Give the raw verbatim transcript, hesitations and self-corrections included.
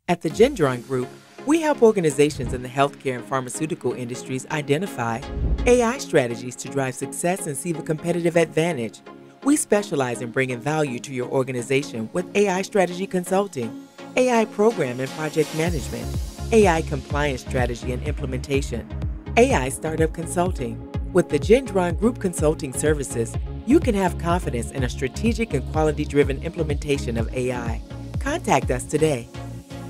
At the Gendron Group, we help organizations in the healthcare and pharmaceutical industries identify A I strategies to drive success and see the competitive advantage. We specialize in bringing value to your organization with A I strategy consulting, A I program and project management, A I compliance strategy and implementation, A I startup consulting. With the Gendron Group Consulting Services, you can have confidence in a strategic and quality-driven implementation of A I. Contact us today.